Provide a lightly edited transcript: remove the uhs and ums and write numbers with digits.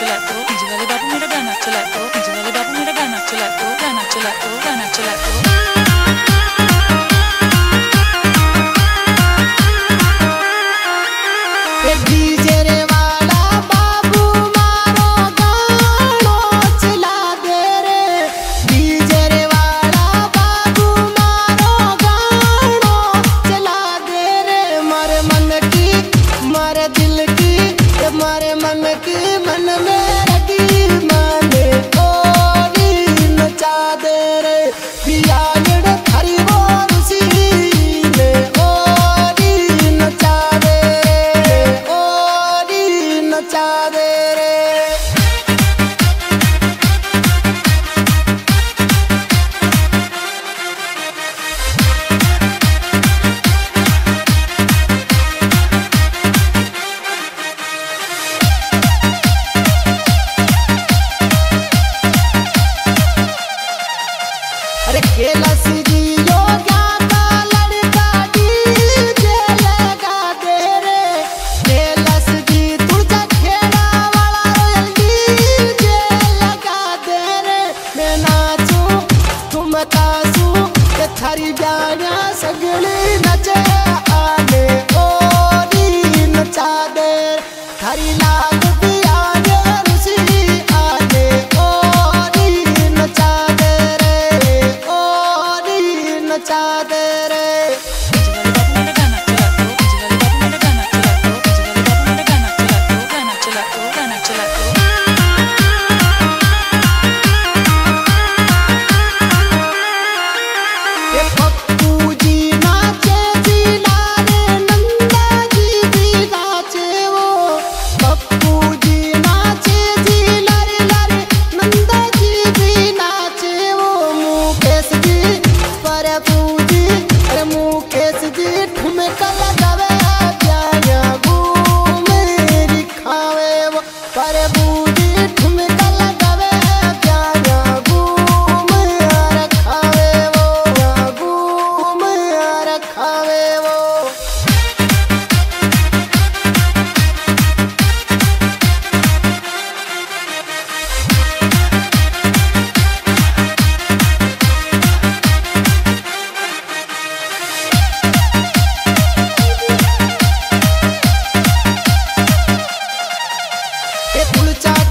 चला दो, डीजे वाले बाबू मेरा गाना चला दो, डीजे वाले बाबू मेरा गाना चला दो, गाना चला दो, गाना चला दो। मारे मन की मन में रगी माने ओरी नचा दे रे पिया जड़ थारी वो रुसी ने ओरी नचा दे रे ओरी नचा दे रे। कैलाश जी योगा का लड़का डीजे लगा दे रे, कैलाश जी तुझा खेड़ा वाला रोयल डीजे लगा दे रे। मैं नाचूं तुम तासूं के थारी गाना सगली नचे आने ओरी नचा दे थारी लाग नचा दे रे। चाचा